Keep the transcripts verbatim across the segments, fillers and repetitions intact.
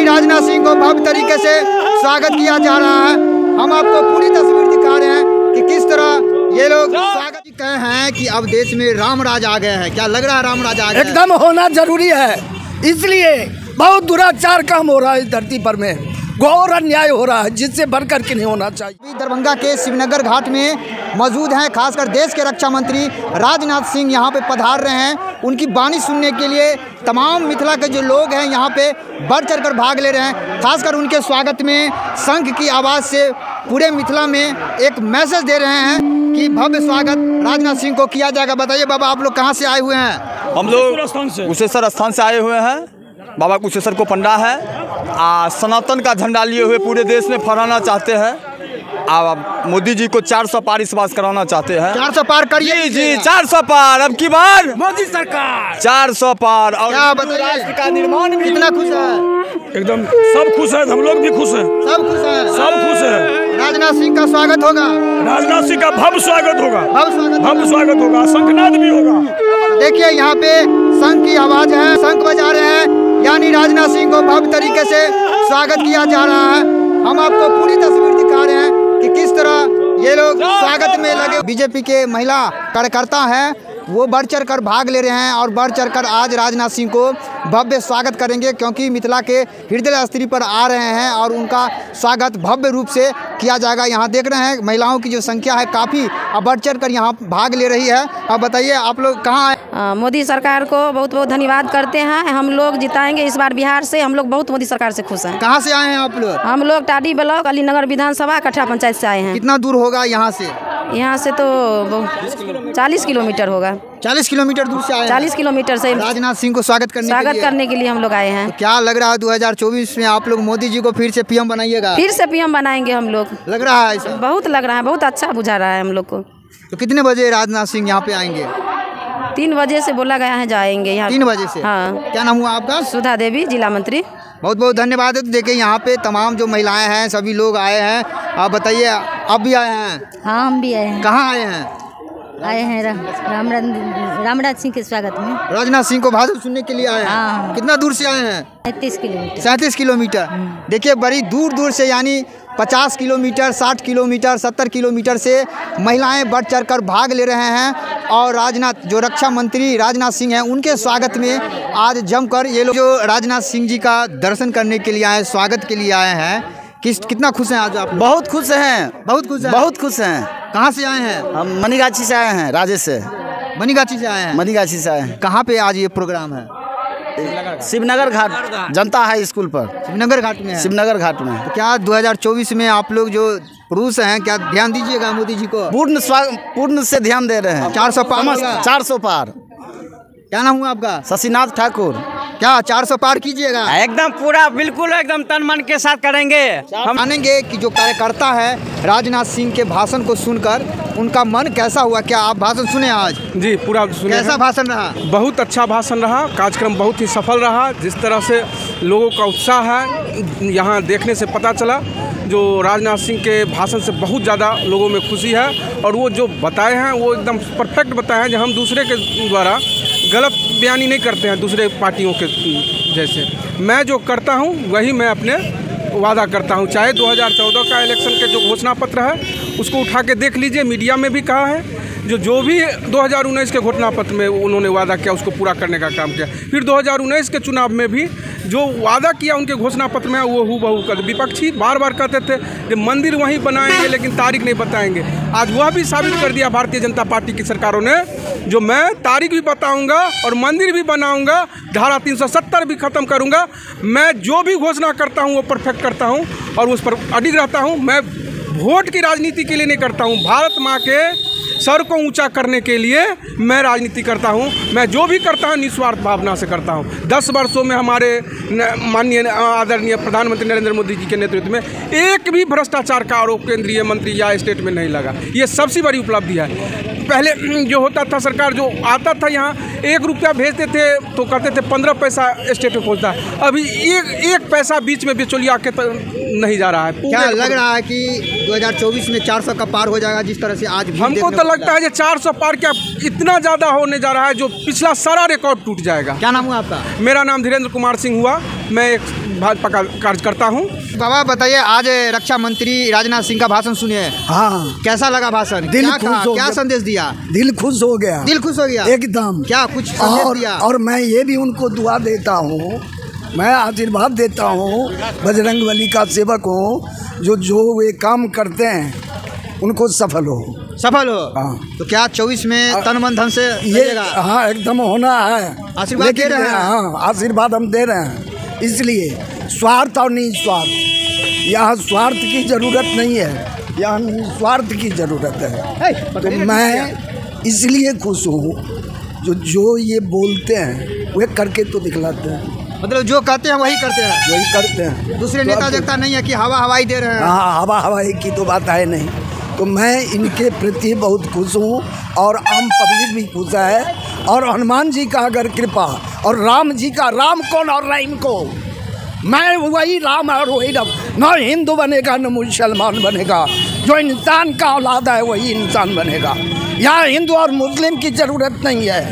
राजनाथ सिंह को भव्य तरीके से स्वागत किया जा रहा है। हम आपको पूरी तस्वीर दिखा रहे हैं कि किस तरह ये लोग स्वागत कहे हैं कि अब देश में राम राज आ गया है। क्या लग रहा है राम राज आ गया? एकदम होना जरूरी है, इसलिए बहुत दुराचार काम हो रहा है इस धरती पर में, घोर अन्याय हो रहा है जिससे बढ़कर के नहीं होना चाहिए। दरभंगा के शिवनगर घाट में मौजूद हैं, खासकर देश के रक्षा मंत्री राजनाथ सिंह यहाँ पे पधार रहे हैं। उनकी वाणी सुनने के लिए तमाम मिथिला के जो लोग हैं यहाँ पे बढ़ चढ़कर भाग ले रहे हैं। खासकर उनके स्वागत में शंख की आवाज़ से पूरे मिथिला में एक मैसेज दे रहे हैं कि भव्य स्वागत राजनाथ सिंह को किया जाएगा। बताइए बाबा, आप लोग कहाँ से आए हुए हैं? हम लोग कुशेश्वर स्थान से आए हुए हैं। बाबा कुशेश्वर को पंडा है, आ सनातन का झंडा लिए हुए पूरे देश में फहराना चाहते हैं। आप मोदी जी को चार सौ पार इस बात कराना चाहते हैं। चार सौ पार करिए जी जी, चार सौ पार अब की बार मोदी सरकार चार सौ पार। और क्या बताइए का निर्माण भी कितना खुश है? एकदम सब खुश है, हम लोग भी खुश हैं, सब खुश है, सब खुश है। राजनाथ सिंह का स्वागत होगा, राजनाथ सिंह का भव्य स्वागत होगा, भव्य स्वागत भव्य स्वागत होगा, शंखनाद भी होगा। देखिए यहाँ पे शंख की आवाज है, शंख बजा रहे हैं, यानी राजनाथ सिंह को भव्य तरीके से स्वागत किया जा रहा है। हम आपको पूरी तस्वीर दिखा रहे हैं कि किस तरह ये लोग स्वागत में लगे। बीजेपी के महिला कार्यकर्ता हैं, वो बढ़ चढ़ कर भाग ले रहे हैं और बढ़ चढ़ कर आज राजनाथ सिंह को भव्य स्वागत करेंगे, क्योंकि मिथिला के हृदय स्त्री पर आ रहे हैं और उनका स्वागत भव्य रूप से किया जाएगा। यहाँ देख रहे हैं महिलाओं की जो संख्या है काफ़ी बढ़ चढ़ कर यहाँ भाग ले रही है। अब बताइए आप लोग कहाँ आए? मोदी सरकार को बहुत बहुत धन्यवाद करते हैं। हम लोग जिताएंगे इस बार बिहार से। हम लोग बहुत मोदी सरकार से खुश हैं। कहाँ से आए हैं आप लोग? हम लोग टाडी ब्लॉक अलीनगर विधानसभा कठा पंचायत से आए हैं। कितना दूर होगा यहाँ से? यहाँ से तो चालीस किलोमीटर होगा। चालीस किलोमीटर दूर से आए हैं। चालीस किलोमीटर से राजनाथ सिंह को स्वागत करने स्वागत के लिए। करने के लिए हम लोग आए हैं। तो क्या लग रहा है दो हज़ार चौबीस में आप लोग मोदी जी को फिर से पीएम बनाइएगा? फिर से पीएम बनाएंगे हम लोग। लग रहा है ऐसा? बहुत लग रहा है, बहुत अच्छा बुझा रहा है हम लोग को। तो कितने बजे राजनाथ सिंह यहाँ पे आएंगे? तीन बजे से बोला गया है जाएंगे यहाँ। तीन बजे से? हाँ। क्या नाम हुआ आपका? सुधा देवी, जिला मंत्री। बहुत बहुत धन्यवाद है। तो देखिए यहाँ पे तमाम जो महिलाएं हैं सभी लोग आए हैं। आप बताइए, आप भी आए हैं? हाँ, हम भी आए हैं। कहाँ आए हैं? आए हैं राम रामराज सिंह के स्वागत में। राजनाथ सिंह को भाषण सुनने के लिए आए हैं। हाँ। कितना दूर से आए हैं? सैंतीस किलोमीटर। सैंतीस किलोमीटर। देखिए बड़ी दूर दूर से, यानी पचास किलोमीटर, साठ किलोमीटर, सत्तर किलोमीटर से महिलाएं बढ़ चढ़ कर भाग ले रहे हैं और राजनाथ जो रक्षा मंत्री राजनाथ सिंह हैं उनके स्वागत में आज जमकर ये लोग जो राजनाथ सिंह जी का दर्शन करने के लिए आए, स्वागत के लिए आए हैं। किस कितना खुश हैं आज आप? बहुत खुश हैं, बहुत खुश हैं। बहुत खुश हैं। कहाँ से आए हैं? हम मनीगाछी से आए हैं, राजेश से। मनीगाछी से आए हैं? मनीगाछी से आए हैं। कहाँ पे आज ये प्रोग्राम है? शिवनगर घाट जनता हाई स्कूल पर। शिवनगर घाट में है? शिवनगर घाट में। तो क्या दो हज़ार चौबीस में आप लोग जो पुरुष हैं, क्या ध्यान दीजिएगा मोदी जी को? पूर्ण पूर्ण से ध्यान दे रहे हैं। चार सौ पार? चार सौ पार। क्या नाम हुआ आपका? शशिनाथ ठाकुर। क्या चार सौ पार कीजिएगा? एकदम पूरा बिल्कुल एकदम तन मन के साथ करेंगे। हम मानेंगे कि जो कार्यकर्ता है राजनाथ सिंह के भाषण को सुनकर उनका मन कैसा हुआ? क्या आप भाषण सुने आज? जी पूरा सुने। कैसा भाषण रहा? बहुत अच्छा भाषण रहा, कार्यक्रम बहुत ही सफल रहा। जिस तरह से लोगों का उत्साह है यहाँ देखने से पता चला। जो राजनाथ सिंह के भाषण से बहुत ज़्यादा लोगों में खुशी है और वो जो बताए हैं वो एकदम परफेक्ट बताए हैं। जो हम दूसरे के द्वारा गलत बयानी नहीं करते हैं, दूसरे पार्टियों के जैसे। मैं जो करता हूँ वही मैं अपने वादा करता हूँ। चाहे दो हज़ार चौदह का इलेक्शन के जो घोषणा पत्र है उसको उठा के देख लीजिए, मीडिया में भी कहा है। जो जो भी दो हज़ार उन्नीस के घोषणा पत्र में उन्होंने वादा किया उसको पूरा करने का काम किया। फिर दो हज़ार उन्नीस के चुनाव में भी जो वादा किया उनके घोषणा पत्र में वो हूबहू कर। विपक्षी बार बार कहते थे कि मंदिर वहीं बनाएंगे लेकिन तारीख नहीं बताएंगे। आज वह भी साबित कर दिया भारतीय जनता पार्टी की सरकारों ने, जो मैं तारीख भी बताऊंगा और मंदिर भी बनाऊंगा, धारा तीन सौ सत्तर भी खत्म करूंगा। मैं जो भी घोषणा करता हूं वो परफेक्ट करता हूं और उस पर अडिग रहता हूं। मैं वोट की राजनीति के लिए नहीं करता हूं, भारत माँ के सर को ऊंचा करने के लिए मैं राजनीति करता हूं। मैं जो भी करता हूं निस्वार्थ भावना से करता हूं। दस वर्षों में हमारे माननीय आदरणीय प्रधानमंत्री नरेंद्र मोदी जी के नेतृत्व में एक भी भ्रष्टाचार का आरोप केंद्रीय मंत्री या स्टेट में नहीं लगा। ये सबसे बड़ी उपलब्धि है। पहले जो होता था, सरकार जो आता था यहाँ एक रुपया भेजते थे तो कहते थे पंद्रह पैसा स्टेट में पहुँचता है। अभी एक एक पैसा बीच में बिचौलिया के नहीं जा रहा है। क्या लग रहा है कि दो हज़ार चौबीस में चार सौ का पार हो जाएगा जिस तरह से आज? हमको तो लगता है ये चार सौ पार क्या इतना ज़्यादा होने जा रहा है जो पिछला सारा रिकॉर्ड टूट जाएगा। क्या नाम हुआ आपका? मेरा नाम धीरेन्द्र कुमार सिंह हुआ, मैं एक भाजपा का कार्यकर्ता हूँ। बाबा बताइए, आज रक्षा मंत्री राजनाथ सिंह का भाषण सुनिए, हाँ, कैसा लगा भाषण? दिल क्या खुश कहा? हो क्या गया। संदेश दिया? दिल खुश हो गया, दिल खुश हो गया एकदम। क्या कुछ संदेश और, दिया? और मैं ये भी उनको दुआ देता हूँ, मैं आशीर्वाद देता हूँ, बजरंग बली का सेवक हूँ, जो जो वे काम करते हैं उनको सफल हो सफल हो। हाँ। तो क्या चौबीस में तन मन धन से ये लगेगा? हाँ एकदम होना है। आशीर्वाद दे रहे हैं। हाँ, आशीर्वाद हम दे रहे हैं। इसलिए स्वार्थ और निस्वार्थ, यहाँ स्वार्थ की जरूरत नहीं है, यहाँ निस्वार्थ की जरूरत है। तो मैं इसलिए खुश हूँ, जो जो ये बोलते हैं वे करके तो दिखलाते हैं, मतलब जो कहते हैं वही करते हैं, वही करते हैं। दूसरे तो नेता अब- देखता नहीं है कि हवा हवाई दे रहे हैं। हाँ, हवा हवाई की तो बात है नहीं। तो मैं इनके प्रति बहुत खुश हूँ और आम पब्लिक भी खुश है। और हनुमान जी का अगर कृपा और राम जी का, राम कौन और रहीम को, मैं वही राम और वही राम, न हिंदू बनेगा न मुसलमान बनेगा, जो इंसान का औलाद है वही इंसान बनेगा। यहाँ हिंदू और मुस्लिम की ज़रूरत नहीं है,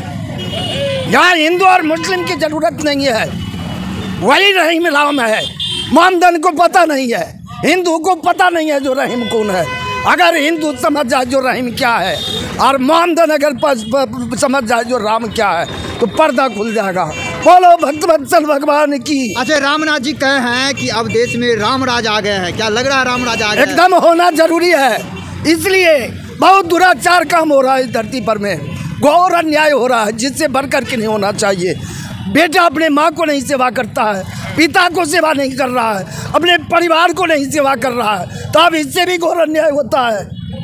यहाँ हिंदू और मुस्लिम की ज़रूरत नहीं है, वही रहीम राम है। मोहम्मदन को पता नहीं है, हिंदू को पता नहीं है जो रहीम कौन है। अगर हिंदू समझ जाए जो रहीम क्या है और मोहम्मदन अगर पस, प, समझ जाए जो राम क्या है, तो पर्दा खुल जाएगा। बोलो भक्त वत्सल भगवान की। अच्छा, रामनाथ जी कहे हैं कि अब देश में राम राज आ गया है, क्या लग रहा है राम राज आ गया है? एकदम होना जरूरी है। इसलिए बहुत दुराचार काम हो रहा है इस धरती पर में, घोर अन्याय हो रहा है जिससे बढ़कर के नहीं होना चाहिए। बेटा अपने माँ को नहीं सेवा करता है, पिता को सेवा नहीं कर रहा है, अपने परिवार को नहीं सेवा कर रहा है, तो अब इससे भी घोर अन्याय होता है।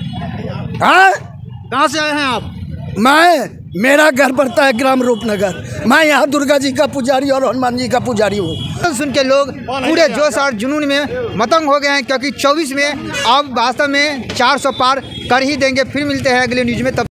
हाँ, कहाँ से आए हैं आप? मैं, मेरा घर पड़ता है ग्राम रूपनगर। मैं यहाँ दुर्गा जी का पुजारी और हनुमान जी का पुजारी हूँ। सुन के लोग पूरे जोश और जुनून में मतंग हो गए हैं, क्योंकि चौबीस में अब वास्तव में चार सौ पार कर ही देंगे। फिर मिलते हैं अगले न्यूज में, तब